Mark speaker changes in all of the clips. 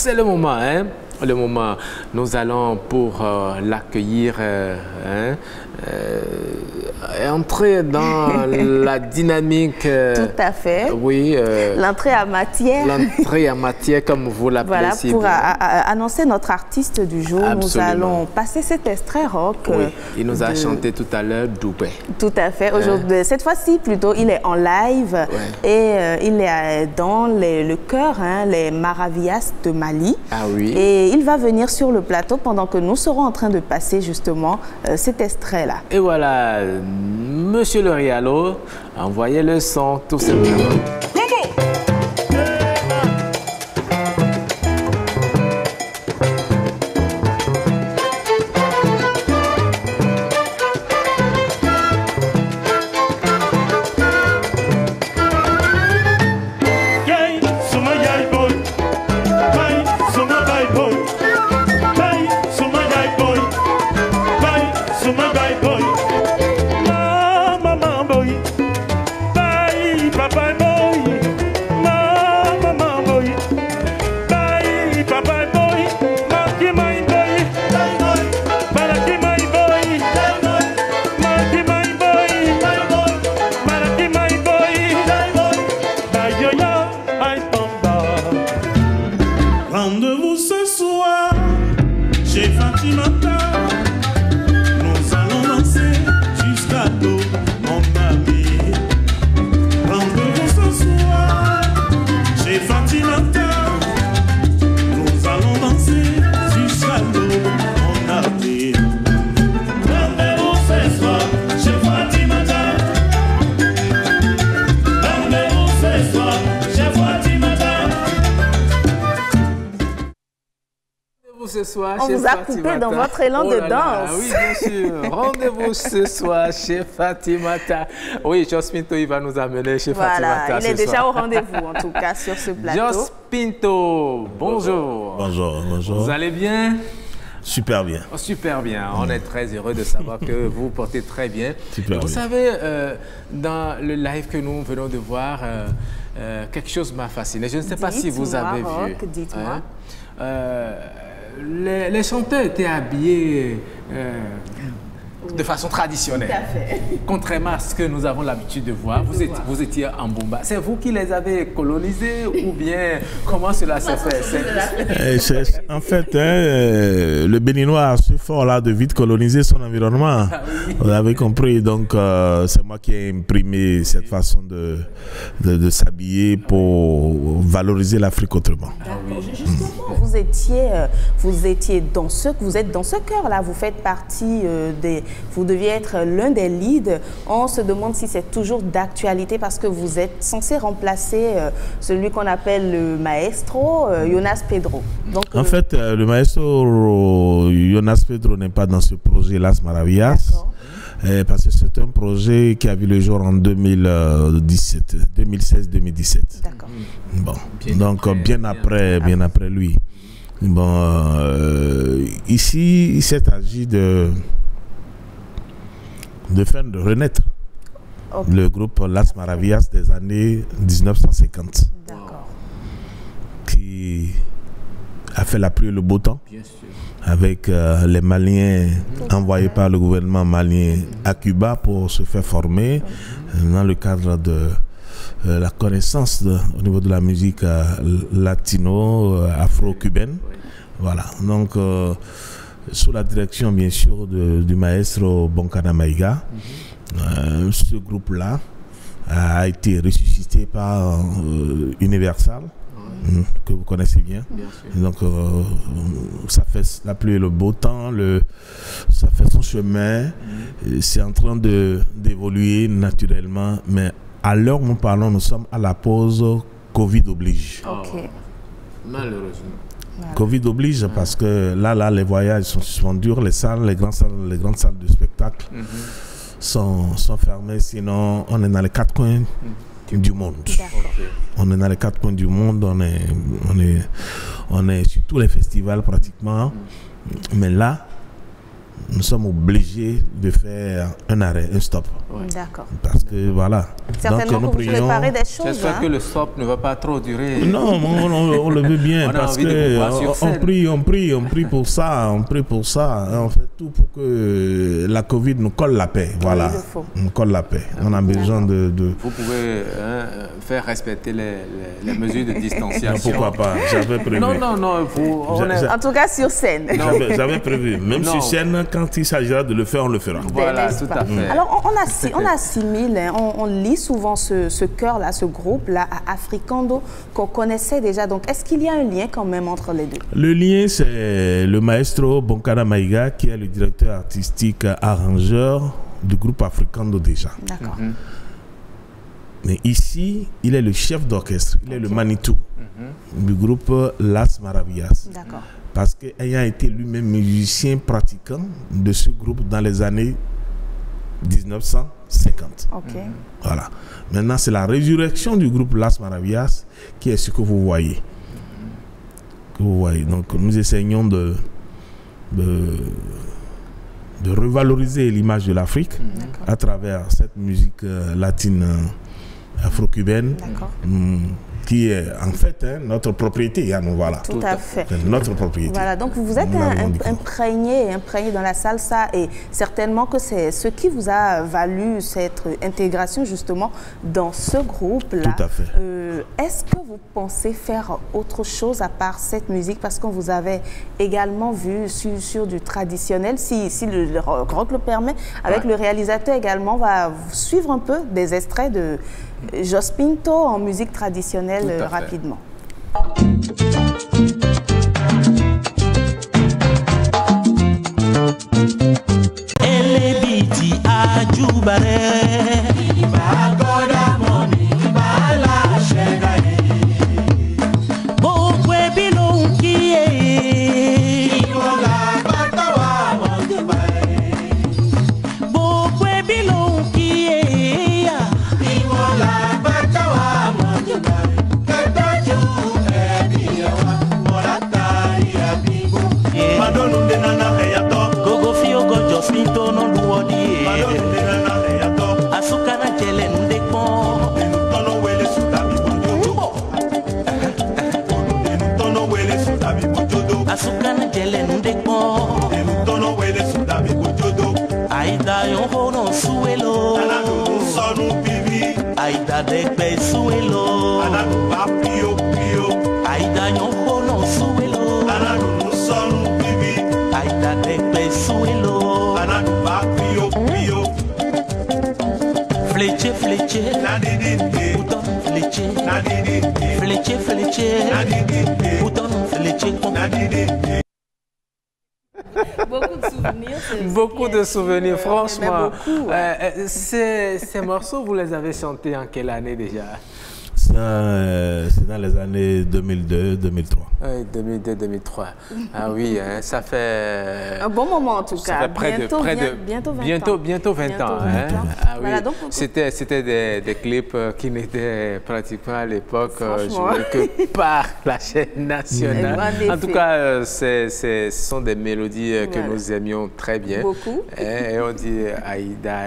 Speaker 1: c'est le moment, hein? Le moment. Nous allons pour l'accueillir, entrer dans la dynamique.
Speaker 2: Tout à fait.
Speaker 1: Oui.
Speaker 2: L'entrée en matière.
Speaker 1: L'entrée en matière, comme vous l'appelez.
Speaker 2: Voilà,
Speaker 1: si
Speaker 2: pour
Speaker 1: bien.
Speaker 2: annoncer notre artiste du jour,
Speaker 1: Absolument.
Speaker 2: nous allons passer cet extrait rock.
Speaker 1: Oui, il nous a chanté tout à l'heure Doubé.
Speaker 2: Tout à fait. Aujourd'hui, cette fois-ci, plutôt, il est en live et il est dans le chœur, les Maravillas de Mali.
Speaker 1: Ah oui.
Speaker 2: Et il va venir sur le plateau pendant que nous serons en train de passer justement cet extrait-là.
Speaker 1: Et voilà, Monsieur le Rialo, envoyez le son tout simplement.
Speaker 3: Rendez-vous ce soir chez Fatimata. Nous allons danser jusqu'à l'eau, mon ami. Rendez-vous ce soir chez Fatimata. Nous allons danser jusqu'à l'eau, mon ami. Rendez-vous ce soir chez Fatimata. Rendez-vous ce soir chez Fatimata.
Speaker 1: Ce soir,
Speaker 2: On
Speaker 1: chez
Speaker 2: vous a
Speaker 1: Fatimata.
Speaker 2: coupé dans votre élan de danse.
Speaker 1: Oui, bien sûr. Rendez-vous ce soir chez Fatimata. Oui, Jos Pinto, il va nous amener chez Fatimata.
Speaker 2: Voilà, il est déjà au rendez-vous, en tout cas, sur ce plateau.
Speaker 1: Jos Pinto, bonjour.
Speaker 3: Bonjour, bonjour.
Speaker 1: Vous allez bien?
Speaker 3: Super bien.
Speaker 1: Oh, super bien. On est très heureux de savoir que vous portez très bien.
Speaker 3: Super
Speaker 1: vous
Speaker 3: bien.
Speaker 1: savez, dans le live que nous venons de voir, quelque chose m'a fasciné. Je ne sais pas si vous avez vu.
Speaker 2: Dites-moi.
Speaker 1: Les chanteurs étaient habillés de façon traditionnelle.
Speaker 2: Tout à fait.
Speaker 1: Contrairement à ce que nous avons l'habitude de voir, vous étiez en bomba. C'est vous qui les avez colonisés ou bien comment cela s'est fait?
Speaker 3: En fait, le Béninois a ce fort-là de vite coloniser son environnement.
Speaker 1: Ah oui.
Speaker 3: Vous avez compris. Donc, c'est moi qui ai imprimé cette façon de s'habiller pour valoriser l'Afrique autrement.
Speaker 2: Justement, vous étiez dans vous êtes dans ce cœur-là. Vous faites partie vous deviez être l'un des leads. On se demande si c'est toujours d'actualité parce que vous êtes censé remplacer celui qu'on appelle le maestro Jonas Pedro. Donc,
Speaker 3: en fait, le maestro Jonas Pedro n'est pas dans ce projet Las Maravillas. Parce que c'est un projet qui a vu le jour en 2016-2017.
Speaker 2: D'accord.
Speaker 3: Bon, donc bien après lui. Bon, ici, il s'est agi de faire renaître le groupe Las Maravillas des années 1950.
Speaker 2: D'accord.
Speaker 3: Qui a fait la pluie et le beau temps.
Speaker 1: Bien sûr.
Speaker 3: Avec les Maliens envoyés par le gouvernement malien à Cuba pour se faire former dans le cadre de la connaissance au niveau de la musique latino, afro-cubaine. Voilà. Donc, sous la direction, bien sûr, du maestro Bonkana Maïga, ce groupe-là a été ressuscité par Universal. Que vous connaissez bien. Donc, ça fait la pluie et le beau temps, ça fait son chemin. C'est en train d'évoluer naturellement. Mais à l'heure où nous parlons, nous sommes à la pause Covid oblige.
Speaker 2: Ok.
Speaker 1: Malheureusement.
Speaker 2: Voilà.
Speaker 3: Covid oblige parce que là, les voyages sont suspendus, les grandes salles de spectacle sont fermées. Sinon, on est dans les quatre coins du monde. On est dans les quatre coins du monde, on est sur tous les festivals pratiquement. Mais là, nous sommes obligés de faire un arrêt, un stop.
Speaker 2: D'accord.
Speaker 3: Parce que voilà,
Speaker 2: Certainement que vous préparez des choses.
Speaker 1: J'espère que le stop ne va pas trop durer.
Speaker 3: Non, on le veut bien parce qu'on prie pour ça, on prie pour ça. On fait tout pour que la Covid nous colle la paix. Voilà, nous colle la paix. On a besoin de...
Speaker 1: Vous pouvez faire respecter les mesures de distanciation.
Speaker 3: Non, pourquoi pas, j'avais prévu.
Speaker 1: Non.
Speaker 2: En tout cas, sur scène.
Speaker 3: J'avais prévu. Même sur scène, quand il s'agira de le faire, on le fera.
Speaker 1: Voilà, tout à fait.
Speaker 2: Alors, on assimile, on lit souvent ce chœur-là, ce groupe-là, à Africando, qu'on connaissait déjà. Donc, est-ce qu'il y a un lien quand même entre les deux?
Speaker 3: Le lien, c'est le maestro Bonkara Maïga, qui est le directeur artistique arrangeur du groupe Africando déjà.
Speaker 2: D'accord.
Speaker 3: Mais ici, il est le chef d'orchestre, il est le Manitou du groupe Las Maravillas.
Speaker 2: D'accord.
Speaker 3: Parce qu'ayant été lui-même musicien pratiquant de ce groupe dans les années 1950.
Speaker 2: Ok.
Speaker 3: Voilà. Maintenant, c'est la résurrection du groupe Las Maravillas qui est ce que vous voyez. Donc, nous essayons de revaloriser l'image de l'Afrique à travers cette musique latine afro-cubaine qui est en fait notre propriété. Voilà.
Speaker 2: Tout à fait.
Speaker 3: Notre propriété.
Speaker 2: Voilà, donc vous êtes imprégné dans la salsa et certainement que c'est ce qui vous a valu cette intégration justement dans ce groupe-là.
Speaker 3: Tout à fait.
Speaker 2: Est-ce que vous pensez faire autre chose à part cette musique? Parce qu'on vous avait également vu sur du traditionnel, si le rock le permet, avec le réalisateur également, on va suivre un peu des extraits de Jos Pinto en musique traditionnelle rapidement.
Speaker 1: Beaucoup de souvenirs, franchement. Ces morceaux, vous les avez chantés en quelle année déjà?
Speaker 3: C'est dans les années 2002-2003.
Speaker 1: Oui, 2002-2003. Ah oui, hein, ça fait...
Speaker 2: Un bon moment en tout cas.
Speaker 1: Bientôt 20 ans. Hein? Ah oui. Voilà, c'était des clips qui n'étaient pratiquement à l'époque joués que par la chaîne nationale. En tout cas, ce sont des mélodies que nous aimions très bien.
Speaker 2: Beaucoup.
Speaker 1: Et on dit Aïda...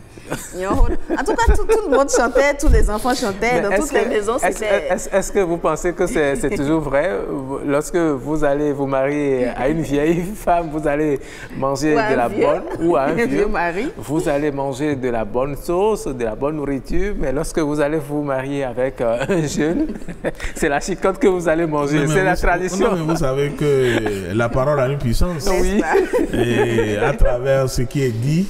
Speaker 2: En tout cas, tout le monde chantait, tous les enfants chantaient, dans toutes les maisons.
Speaker 1: Est-ce que vous pensez que c'est toujours vrai? Lorsque vous allez vous marier à une vieille femme, vous allez manger de la bonne, ou à un vieux mari, vous allez manger de la bonne sauce, de la bonne nourriture, mais lorsque vous allez vous marier avec un jeune, c'est la chicotte que vous allez manger, c'est la tradition.
Speaker 3: Non, mais vous savez que la parole a une puissance.
Speaker 1: Oui.
Speaker 3: Et à travers ce qui est dit,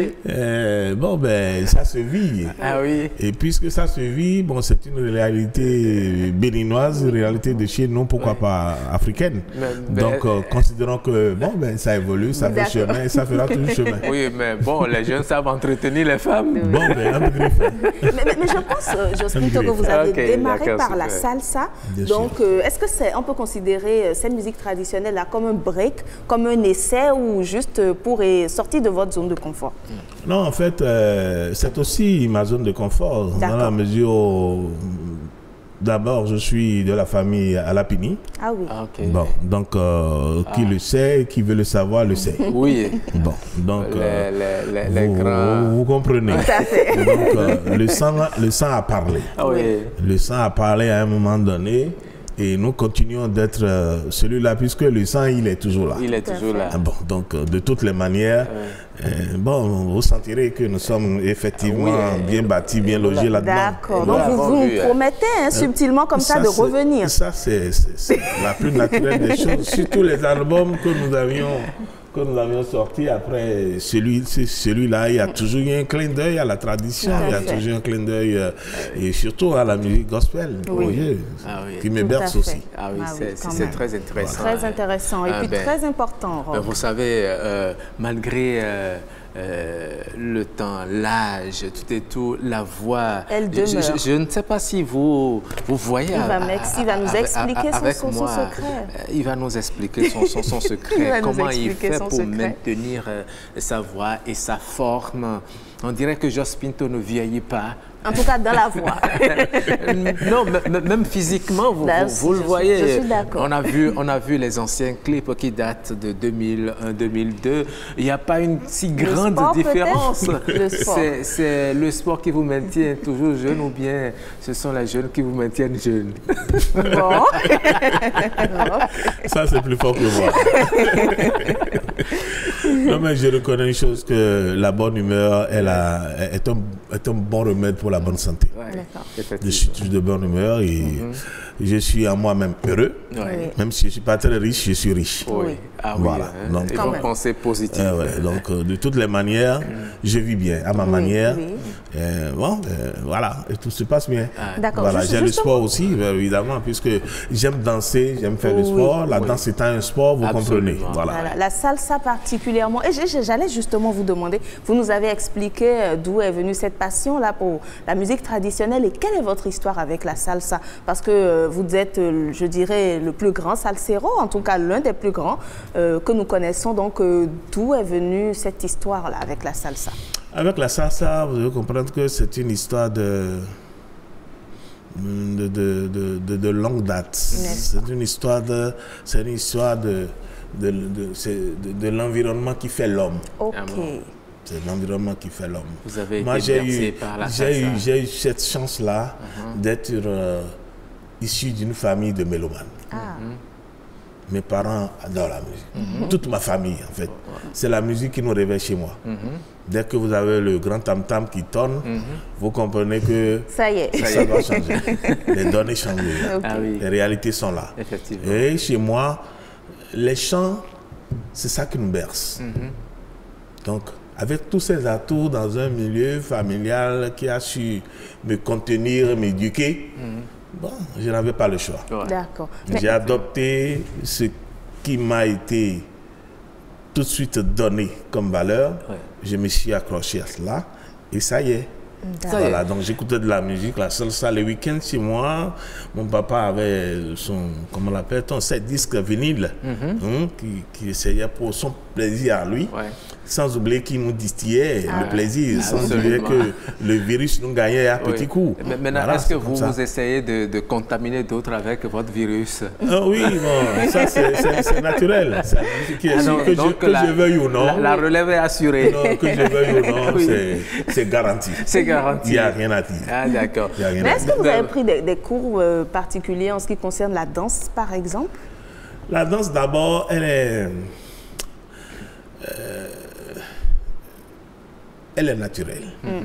Speaker 3: ça se vit.
Speaker 1: Ah oui.
Speaker 3: Et puisque ça se vit, c'est une réalité béninoise, une réalité de chez nous, pourquoi pas africaine. Donc, considérons que ça évolue, ça fait chemin et ça fera toujours chemin.
Speaker 1: Oui, mais les jeunes savent entretenir les femmes.
Speaker 2: Mais je pense, Jos Pinto, que vous avez démarré par la salsa. Donc, est-ce que on peut considérer cette musique traditionnelle-là comme un break, comme un essai ou juste pour sortir de votre zone de confort?
Speaker 3: Non, en fait, c'est aussi ma zone de confort, dans la mesure où D'abord, je suis de la famille Alapini.
Speaker 2: Ah oui.
Speaker 1: Ah, ok.
Speaker 3: Bon, donc, qui le sait, qui veut le savoir, le sait.
Speaker 1: Oui.
Speaker 3: Bon, donc,
Speaker 1: les grands...
Speaker 3: vous comprenez.
Speaker 2: Tout à fait.
Speaker 3: Donc, le sang a parlé.
Speaker 1: Ah, oui.
Speaker 3: Le sang a parlé à un moment donné. Et nous continuons d'être celui-là, puisque le sang, il est toujours là.
Speaker 1: Il est toujours là.
Speaker 3: Bon, donc, de toutes les manières, bon, vous sentirez que nous sommes effectivement bien bâtis, bien logés là-dedans.
Speaker 2: D'accord. Donc, vous nous promettez subtilement comme ça de revenir.
Speaker 3: Ça, c'est la plus naturelle des choses. Surtout les albums que nous avions sortis après celui-là, il y a toujours eu un clin d'œil à la tradition, il y a toujours eu un clin d'œil et surtout à la musique gospel, qui me berce aussi.
Speaker 1: Ah oui, c'est très intéressant.
Speaker 2: Très intéressant et puis très important.
Speaker 1: Vous savez, malgré le temps, l'âge, tout et tout, la voix.
Speaker 2: Elle demeure.
Speaker 1: Je ne sais pas si vous voyez.
Speaker 2: Il va nous expliquer son secret.
Speaker 1: Il va nous expliquer son secret. Comment il fait pour maintenir sa voix et sa forme. On dirait que Jos Pinto ne vieillit pas.
Speaker 2: En tout cas, dans la voix.
Speaker 1: Non, même physiquement, vous le voyez.
Speaker 2: Je suis d'accord.
Speaker 1: On a vu les anciens clips qui datent de 2001-2002. Il n'y a pas une si grande différence. C'est le sport qui vous maintient toujours jeune ou bien ce sont les jeunes qui vous maintiennent jeune?
Speaker 2: Bon.
Speaker 3: Ça, c'est plus fort que moi. Non, mais je reconnais une chose, que la bonne humeur est un bon remède pour la bonne santé. Je suis toujours de bonne humeur et je suis en moi-même heureux. Même si je ne suis pas très riche, je suis riche.
Speaker 1: Oui. Ah,
Speaker 3: voilà.
Speaker 1: Oui,
Speaker 3: donc,
Speaker 1: il faut penser positif.
Speaker 3: Donc, de toutes les manières, je vis bien à ma manière. Voilà, et tout se passe bien.
Speaker 2: D'accord.
Speaker 3: Voilà, j'ai le sport aussi, évidemment, puisque j'aime danser, j'aime faire le sport. La danse étant un sport, vous comprenez. Voilà.
Speaker 2: La salsa particulièrement. Et j'allais justement vous demander, vous nous avez expliqué d'où est venue cette passion-là pour la musique traditionnelle et quelle est votre histoire avec la salsa? Parce que vous êtes, je dirais, le plus grand salsero, en tout cas l'un des plus grands que nous connaissons. Donc, d'où est venue cette histoire-là avec la salsa? Avec la salsa,
Speaker 3: vous devez comprendre que c'est une histoire de longue date. C'est une histoire de l'environnement qui fait l'homme.
Speaker 2: Ok.
Speaker 3: C'est l'environnement qui fait l'homme.
Speaker 1: Vous avez été bercé par la salsa.
Speaker 3: J'ai eu cette chance-là d'être issu d'une famille de mélomanes. Mes parents adorent la musique. Toute ma famille, en fait. C'est la musique qui nous réveille chez moi. Dès que vous avez le grand tam-tam qui tonne, vous comprenez que
Speaker 2: ça y est,
Speaker 3: ça va changer. Les données changent. Les réalités sont là.
Speaker 1: Effectivement.
Speaker 3: Et chez moi, les chants, c'est ça qui nous berce. Donc, avec tous ces atouts dans un milieu familial qui a su me contenir, m'éduquer, bon, je n'avais pas le choix.
Speaker 2: D'accord.
Speaker 3: J'ai adopté ce qui m'a été tout de suite donné comme valeur. Je me suis accroché à cela et ça y est. Voilà, donc j'écoutais de la musique, la salsa les week-ends chez moi. Mon papa avait son, comment on l'appelle, set disque vinyle qui essayait pour son plaisir à lui. Sans oublier qu'il nous distillait le plaisir, sans oublier que le virus nous gagnait à petits coups.
Speaker 1: Maintenant, voilà, est-ce que vous essayez de contaminer d'autres avec votre virus?
Speaker 3: Oui, bon, ça c'est naturel. Que je veuille ou non.
Speaker 1: La relève est assurée.
Speaker 3: Non, que je veuille ou non, c'est garanti.
Speaker 1: C'est garanti.
Speaker 3: Il n'y a rien à dire.
Speaker 1: Ah, d'accord.
Speaker 2: Mais est-ce que vous avez pris des cours particuliers en ce qui concerne la danse, par exemple?
Speaker 3: La danse, d'abord, elle est naturelle.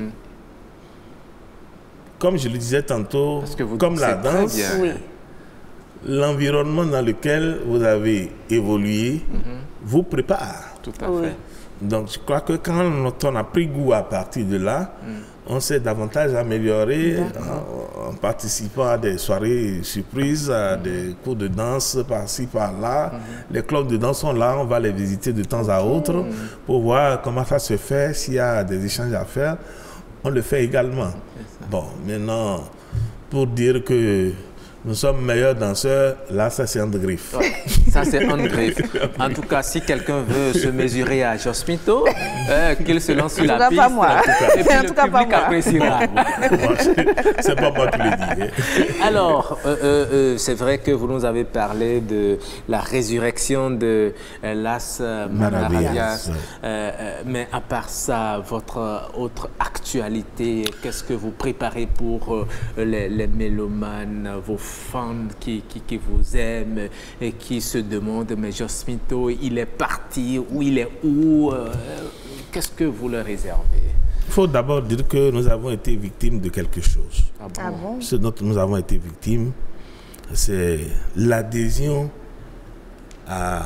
Speaker 3: Comme je le disais tantôt, comme la danse, l'environnement dans lequel vous avez évolué vous prépare.
Speaker 1: Tout à fait.
Speaker 3: Donc je crois que quand on a pris goût à partir de là, on s'est davantage amélioré en participant à des soirées surprises, à des cours de danse par-ci, par-là. Les clubs de danse sont là, on va les visiter de temps à autre pour voir comment ça se fait, s'il y a des échanges à faire. On le fait également. Bon, maintenant, pour dire que nous sommes meilleurs danseurs, là, ça c'est un de griffe.
Speaker 1: Ça, c'est on griffe. En tout cas, si quelqu'un veut se mesurer à Jos Pinto, qu'il se lance sur la piste.
Speaker 2: Pas moi.
Speaker 1: Et puis le public appréciera.
Speaker 3: C'est pas moi qui le dis.
Speaker 1: Alors, c'est vrai que vous nous avez parlé de la résurrection de Las Maravillas. Mais à part ça, votre autre actualité, qu'est-ce que vous préparez pour les mélomanes, vos fans qui vous aiment et qui se demandent, mais Jos Pinto, il est parti, ou il est où? Qu'est-ce que vous leur réservez?
Speaker 3: Il faut d'abord dire que nous avons été victimes de quelque chose.
Speaker 2: Ah bon?
Speaker 3: Ce dont nous avons été victimes, c'est l'adhésion à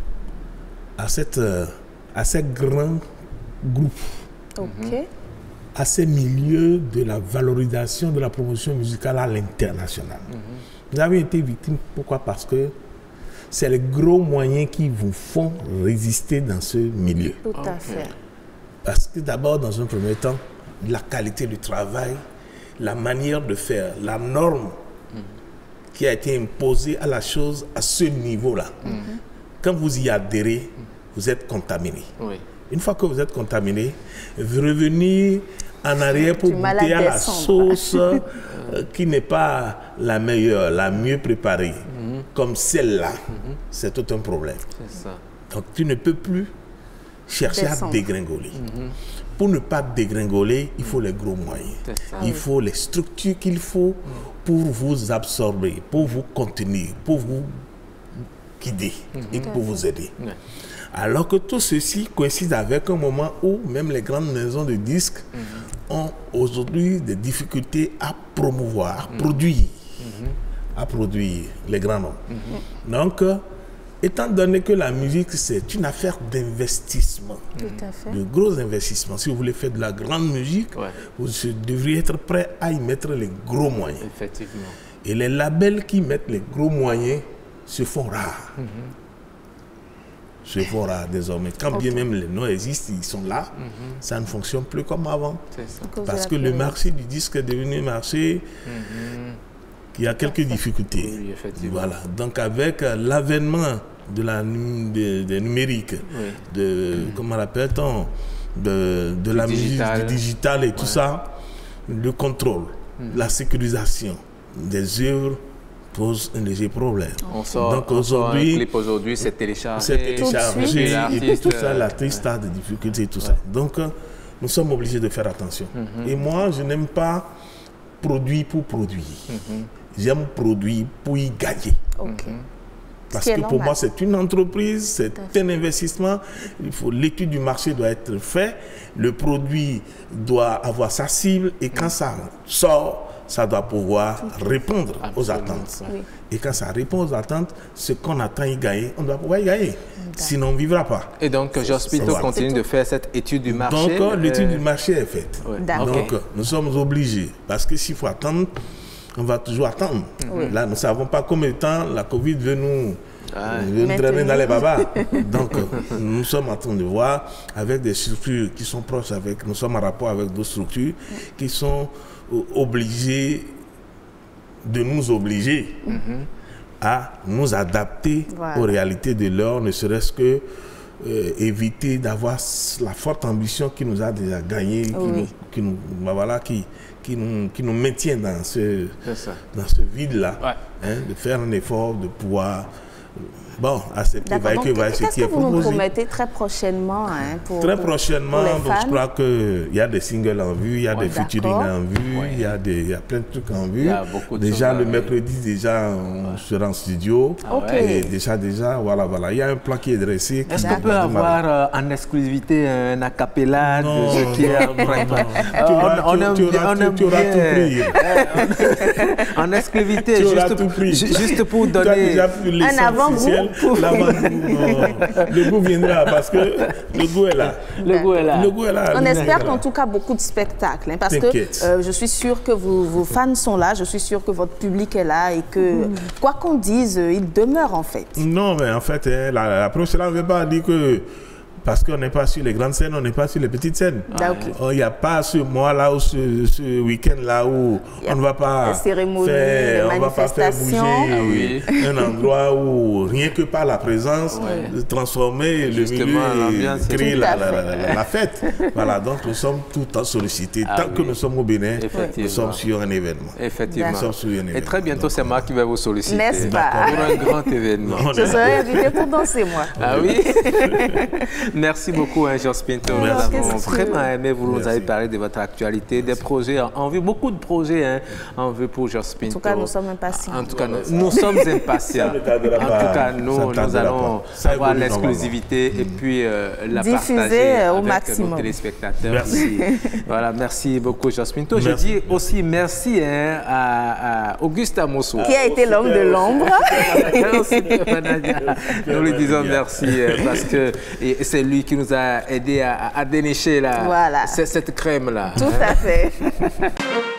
Speaker 3: ces grands groupes, à ces milieux de la valorisation de la promotion musicale à l'international. Nous avons été victimes, pourquoi? Parce que c'est les gros moyens qui vous font résister dans ce milieu.
Speaker 2: Tout à fait.
Speaker 3: Parce que d'abord, dans un premier temps, la qualité du travail, la manière de faire, la norme qui a été imposée à la chose à ce niveau-là. Quand vous y adhérez, vous êtes contaminé. Oui. Une fois que vous êtes contaminé, vous revenez en arrière pour goûter à la sauce qui n'est pas la meilleure, la mieux préparée, comme celle-là, c'est tout un problème. Ça. Donc tu ne peux plus chercher à dégringoler. Pour ne pas dégringoler, il faut les gros moyens. Il faut les structures qu'il faut pour vous absorber, pour vous contenir, pour vous guider et pour vous aider. Alors que tout ceci coïncide avec un moment où même les grandes maisons de disques ont aujourd'hui des difficultés à promouvoir, à produire les grands noms. Donc, étant donné que la musique, c'est une affaire d'investissement, de gros investissements. Si vous voulez faire de la grande musique, vous devriez être prêt à y mettre les gros moyens.
Speaker 1: Effectivement.
Speaker 3: Et les labels qui mettent les gros moyens se font rares. Se font rares désormais. Quand bien même les noms existent, ils sont là, ça ne fonctionne plus comme avant. Parce que le marché du disque est devenu un marché qui a quelques difficultés. Oui, voilà. Donc avec l'avènement des numériques, comment l'appelle-t-on, de la musique, du digital et tout ça, le contrôle, la sécurisation des œuvres pose un léger problème.
Speaker 1: Donc aujourd'hui, c'est téléchargé,
Speaker 3: et puis tout ça, l'artiste a des difficultés et tout ça. Donc nous sommes obligés de faire attention. Et moi, je n'aime pas produire pour produire. J'aime produire pour y gagner. Parce que pour moi, c'est une entreprise, c'est un investissement. L'étude du marché doit être faite. Le produit doit avoir sa cible. Et quand ça sort, ça doit pouvoir répondre aux attentes. Et quand ça répond aux attentes, ce qu'on attend y gagner, on doit pouvoir y gagner. Sinon, on ne vivra pas.
Speaker 1: Et donc, Jos Pinto continue de faire cette étude du marché.
Speaker 3: Donc, l'étude du marché est faite. Donc, nous sommes obligés. Parce que s'il faut attendre, on va toujours attendre. Là, nous ne savons pas combien de temps la Covid veut nous traîner dans les babas. Donc, nous sommes en train de voir avec des structures qui sont proches avec, nous sommes en rapport avec d'autres structures qui sont obligées de nous obliger à nous adapter aux réalités de l'heure, ne serait-ce que éviter d'avoir la forte ambition qui nous a déjà gagné, qui nous maintient dans ce vide-là, de faire un effort, de pouvoir accepter ce qui est proposé.
Speaker 2: Qu'est-ce que vous nous promettez très prochainement
Speaker 3: Très prochainement, je crois qu'il y a des singles en vue, il y a des featuring en vue, il y a plein de trucs en vue. Déjà, le mercredi, on sera en studio. Et déjà, voilà. Il y a un plan qui est dressé.
Speaker 1: Est-ce qu'on peut avoir en exclusivité un acapella de ce qui est en
Speaker 3: Tu auras tout pris.
Speaker 1: En exclusivité, juste pour donner
Speaker 2: un avant-goût.
Speaker 3: Le goût viendra parce que le goût est là.
Speaker 1: Le goût est là.
Speaker 2: On espère qu'en tout cas beaucoup de spectacles. Parce que je suis sûre que vos fans sont là, je suis sûre que votre public est là et que quoi qu'on dise, il demeure en fait.
Speaker 3: Non, mais en fait, l'approche là ne veut pas dire que parce qu'on n'est pas sur les grandes scènes, on n'est pas sur les petites scènes. Il n'y a pas ce mois-là ou ce week-end-là où on ne va pas faire bouger un endroit où rien que par la présence, transformer le milieu et créer la fête. Voilà, donc nous sommes tout le temps sollicités. Tant que nous sommes au Bénin, nous sommes sur un événement.
Speaker 1: Effectivement. Et très bientôt, c'est moi qui vais vous solliciter.
Speaker 2: N'est-ce pas?
Speaker 1: Pour un grand événement.
Speaker 2: Je serai invité pour danser, moi.
Speaker 1: Ah oui? Merci beaucoup, Georges Pinto. Nous avons vraiment aimé. Vous nous avez parlé de votre actualité, des projets en vue, beaucoup de projets en vue pour Georges Pinto.
Speaker 2: En tout cas, nous sommes impatients.
Speaker 1: En tout cas, nous sommes impatients. En tout cas, nous allons avoir l'exclusivité et puis la partager
Speaker 2: au
Speaker 1: avec
Speaker 2: maximum.
Speaker 1: nos téléspectateurs. Merci. Voilà, merci beaucoup, Georges Pinto. Je dis aussi merci à Auguste Amosso,
Speaker 2: qui a été l'homme de l'ombre.
Speaker 1: Nous lui disons merci parce que c'est lui qui nous a aidé à dénicher cette crème-là.
Speaker 2: Tout à fait.